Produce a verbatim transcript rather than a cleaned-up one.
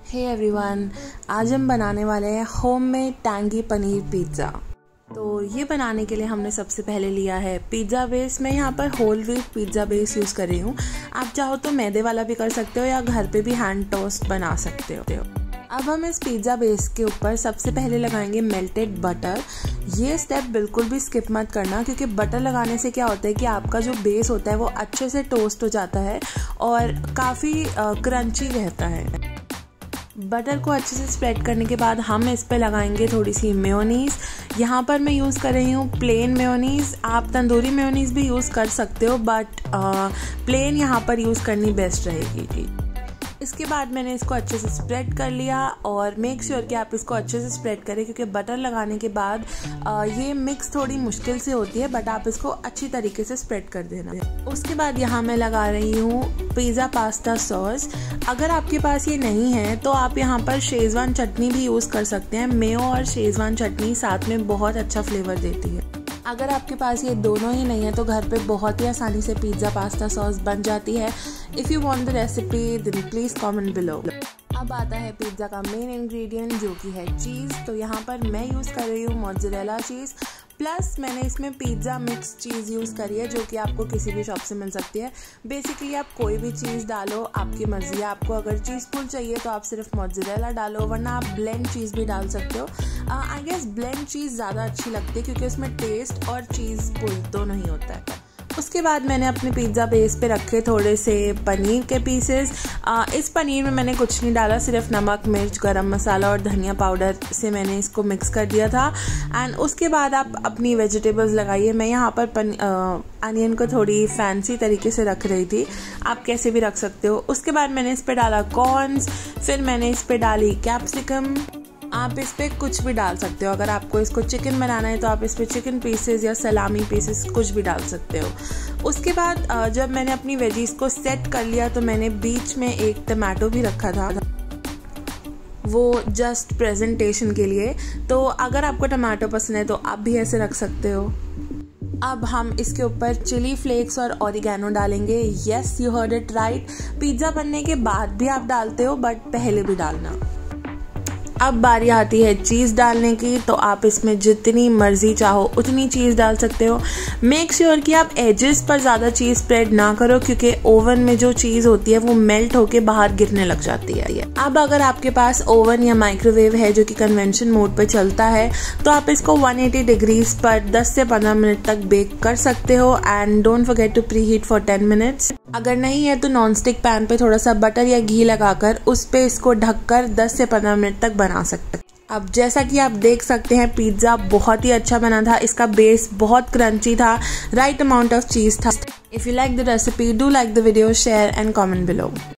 Hey everyone, आज हम बनाने वाले हैं होममेड टैंगी पनीर पिज़्ज़ा। तो ये बनाने के लिए हमने सबसे पहले लिया है पिज़्ज़ा बेस। मैं यहाँ पर whole wheat pizza base use कर रही हूँ। आप चाहो तो मैदे वाला भी कर सकते हो या घर पे भी हैंड टोस्ट बना सकते हो। अब हम इस पिज़्ज़ा बेस के ऊपर सबसे पहले लगाएंगे मेल्टेड बटर। ये स्टेप बिल्कुल भी स्किप मत करना, क्योंकि बटर लगाने से क्या होता है कि आपका जो बेस होता है वो अच्छे से टोस्ट हो जाता है और काफ़ी क्रंची रहता है। बटर को अच्छे से स्प्रेड करने के बाद हम इस पे लगाएंगे थोड़ी सी मेयोनीज़। यहाँ पर मैं यूज़ कर रही हूँ प्लेन मेयोनीज़। आप तंदूरी मेयोनीज़ भी यूज़ कर सकते हो, बट प्लेन यहाँ पर यूज़ करनी बेस्ट रहेगी। इसके बाद मैंने इसको अच्छे से स्प्रेड कर लिया और मेक श्योर कि आप इसको अच्छे से स्प्रेड करें, क्योंकि बटर लगाने के बाद आ, ये मिक्स थोड़ी मुश्किल से होती है, बट आप इसको अच्छी तरीके से स्प्रेड कर देना। उसके बाद यहाँ मैं लगा रही हूँ पिज़्ज़ा पास्ता सॉस। अगर आपके पास ये नहीं है तो आप यहाँ पर शेजवान चटनी भी यूज़ कर सकते हैं। मेयो और शेजवान चटनी साथ में बहुत अच्छा फ्लेवर देती है। अगर आपके पास ये दोनों ही नहीं है तो घर पे बहुत ही आसानी से पिज़्ज़ा पास्ता सॉस बन जाती है। If you want the recipe then please comment below. अब आता है पिज़्ज़ा का मेन इंग्रेडिएंट, जो कि है चीज़। तो यहाँ पर मैं यूज़ कर रही हूँ मोज़रेला चीज़, प्लस मैंने इसमें पिज़्ज़ा मिक्स चीज़ यूज़ करी है, जो कि आपको किसी भी शॉप से मिल सकती है। बेसिकली आप कोई भी चीज़ डालो, आपकी मर्ज़ी है। आपको अगर चीज़ पुल चाहिए तो आप सिर्फ मोज़रेला डालो, वरना आप ब्लेंड चीज़ भी डाल सकते हो। आई गेस ब्लेंड चीज़ ज़्यादा अच्छी लगती है, क्योंकि उसमें टेस्ट और चीज़ पुल दोनों ही होता है। उसके बाद मैंने अपने पिज़्ज़ा बेस पे रखे थोड़े से पनीर के पीसेस। आ, इस पनीर में मैंने कुछ नहीं डाला, सिर्फ नमक, मिर्च, गरम मसाला और धनिया पाउडर से मैंने इसको मिक्स कर दिया था। एंड उसके बाद आप अपनी वेजिटेबल्स लगाइए। मैं यहाँ पर अनियन को थोड़ी फैंसी तरीके से रख रही थी, आप कैसे भी रख सकते हो। उसके बाद मैंने इस पर डाला कॉर्न्स, फिर मैंने इस पर डाली कैप्सिकम। आप इस पर कुछ भी डाल सकते हो। अगर आपको इसको चिकन बनाना है तो आप इस पर चिकन पीसेस या सलामी पीसेस कुछ भी डाल सकते हो। उसके बाद जब मैंने अपनी वेजीज को सेट कर लिया तो मैंने बीच में एक टमाटो भी रखा था, वो जस्ट प्रेजेंटेशन के लिए। तो अगर आपको टमाटो पसंद है तो आप भी ऐसे रख सकते हो। अब हम इसके ऊपर चिली फ्लेक्स और ऑरिगेनो डालेंगे। Yes, you heard it right. Pizza बनने के बाद भी आप डालते हो, बट पहले भी डालना। अब बारी आती है चीज़ डालने की। तो आप इसमें जितनी मर्जी चाहो उतनी चीज़ डाल सकते हो। मेक श्योर कि आप एजेस पर ज़्यादा चीज़ स्प्रेड ना करो, क्योंकि ओवन में जो चीज़ होती है वो मेल्ट होके बाहर गिरने लग जाती है। अब अगर आपके पास ओवन या माइक्रोवेव है जो कि कन्वेंशन मोड पर चलता है, तो आप इसको एक सौ अस्सी डिग्रीज पर दस से पंद्रह मिनट तक बेक कर सकते हो। And don't forget to preheat for ten minutes. अगर नहीं है तो नॉन स्टिक पैन पे थोड़ा सा बटर या घी लगाकर उस पे इसको ढककर दस से पंद्रह मिनट तक बना सकते हैं। अब जैसा कि आप देख सकते हैं पिज़्ज़ा बहुत ही अच्छा बना था। इसका बेस बहुत क्रंची था, राइट अमाउंट ऑफ चीज़ था। If you like the recipe, do like the video, share and comment below.